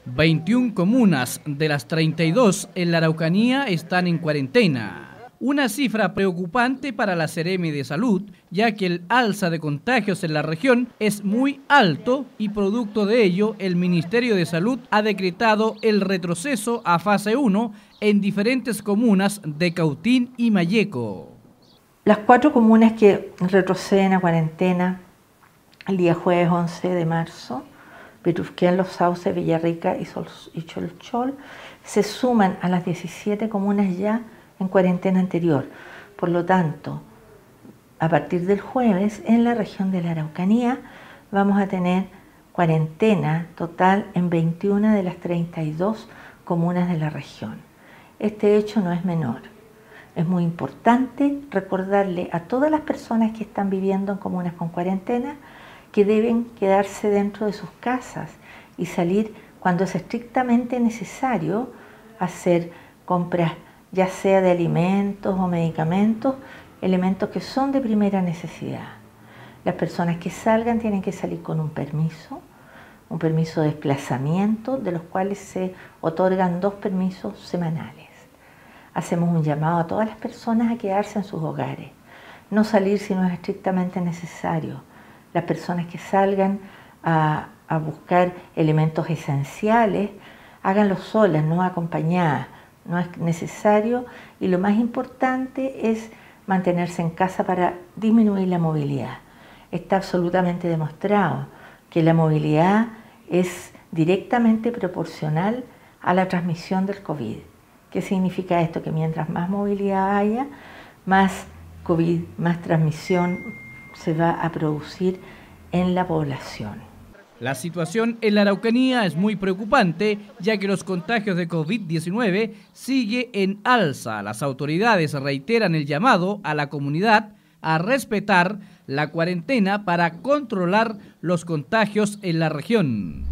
21 comunas de las 32 en la Araucanía están en cuarentena. Una cifra preocupante para la Seremi de Salud, ya que el alza de contagios en la región es muy alto y producto de ello el Ministerio de Salud ha decretado el retroceso a fase 1 en diferentes comunas de Cautín y Malleco. Las 4 comunas que retroceden a cuarentena el día jueves 11 de marzo, Petrusquén, Los Sauces, Villarrica y Cholchol, se suman a las 17 comunas ya en cuarentena anterior. Por lo tanto, a partir del jueves, en la región de la Araucanía, vamos a tener cuarentena total en 21 de las 32 comunas de la región. Este hecho no es menor. Es muy importante recordarle a todas las personas que están viviendo en comunas con cuarentena que deben quedarse dentro de sus casas y salir cuando es estrictamente necesario hacer compras, ya sea de alimentos o medicamentos, elementos que son de primera necesidad. Las personas que salgan tienen que salir con un permiso de desplazamiento, de los cuales se otorgan 2 permisos semanales. Hacemos un llamado a todas las personas a quedarse en sus hogares, no salir si no es estrictamente necesario. Las personas que salgan a buscar elementos esenciales, háganlo solas, no acompañadas, no es necesario, y lo más importante es mantenerse en casa para disminuir la movilidad. Está absolutamente demostrado que la movilidad es directamente proporcional a la transmisión del COVID. ¿Qué significa esto? Que mientras más movilidad haya, más COVID, más transmisión se va a producir en la población. La situación en la Araucanía es muy preocupante, ya que los contagios de COVID-19 sigue en alza. Las autoridades reiteran el llamado a la comunidad a respetar la cuarentena para controlar los contagios en la región.